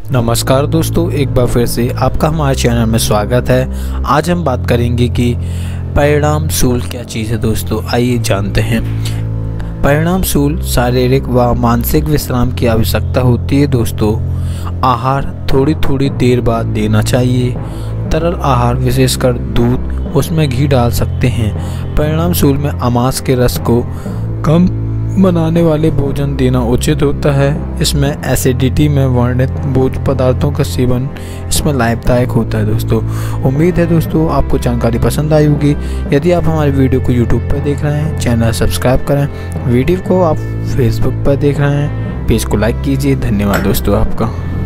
नमस्कार दोस्तों, एक बार फिर से आपका हमारे चैनल में स्वागत है। आज हम बात करेंगे कि परिणाम सूल क्या चीज़ है। दोस्तों आइए जानते हैं। परिणाम सूल शारीरिक व मानसिक विश्राम की आवश्यकता होती है। दोस्तों आहार थोड़ी थोड़ी देर बाद देना चाहिए। तरल आहार विशेषकर दूध, उसमें घी डाल सकते हैं। परिणाम सूल में अमास के रस को कम बनाने वाले भोजन देना उचित होता है। इसमें एसिडिटी में वर्णित भोज्य पदार्थों का सेवन इसमें लाभदायक होता है। दोस्तों उम्मीद है दोस्तों आपको जानकारी पसंद आई होगी। यदि आप हमारे वीडियो को यूट्यूब पर देख रहे हैं, चैनल सब्सक्राइब करें। वीडियो को आप फेसबुक पर देख रहे हैं, पेज को लाइक कीजिए। धन्यवाद दोस्तों आपका।